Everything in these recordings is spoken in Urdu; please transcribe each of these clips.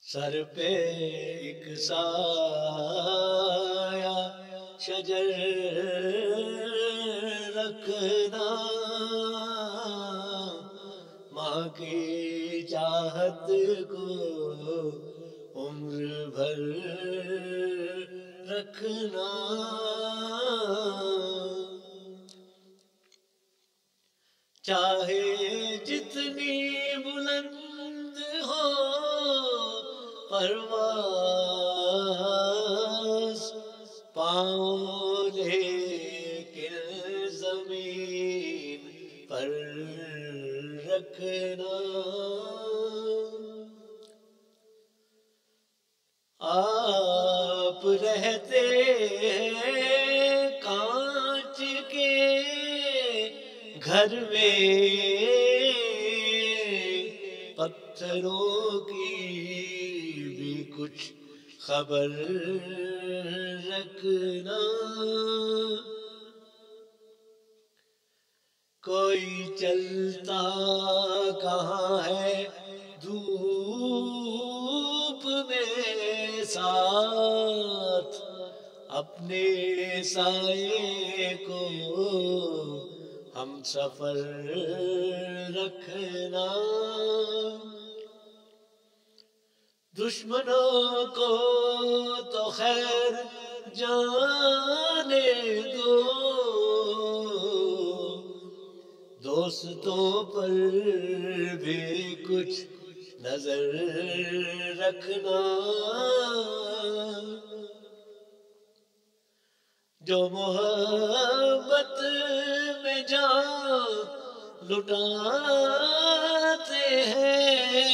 سر پہ ایک سایہ شجر رکھنا، ماں کی چاہت کو عمر بھر رکھنا۔ چاہے جتنی بلند ہو پرواز، پاؤں لیکن زمین پر رکھنا۔ آپ رہتے کانچ کے گھر میں، پتھروں کی بھی کچھ خبر رکھنا۔ کوئی چلتا کہاں ہے دھوپ میں ساتھ، اپنے سائے کو ہم سفر رکھنا۔ دشمنوں کو تو خیر جانے دو، دوستوں پر بھی کچھ نظر رکھنا۔ جو محبت میں جان لٹاتے ہیں،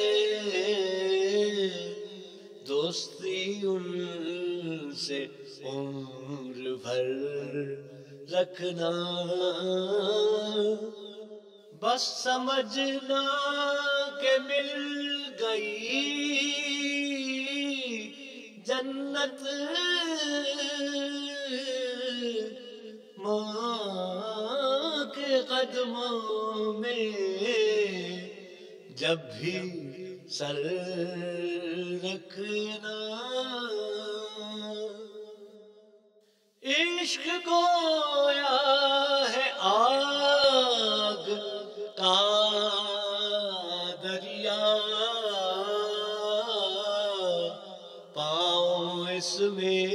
دوستی ان سے عمر بھر رکھنا۔ بس سمجھنا کہ مل گئی جنت، ماں کے قدموں میں جب بھی سر رکھنا۔ عشق گویا ہے آگ کا دریا، پاؤں اس میں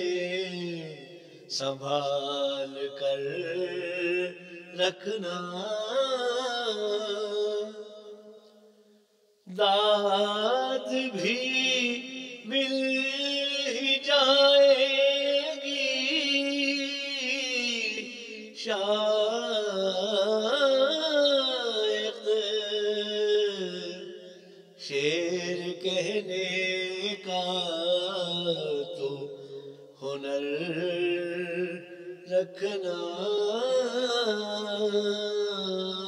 سنبھال کر رکھنا۔ داد بھی مل ہی جائے گی، شاید شعر کہنے کا تو ہنر رکھنا۔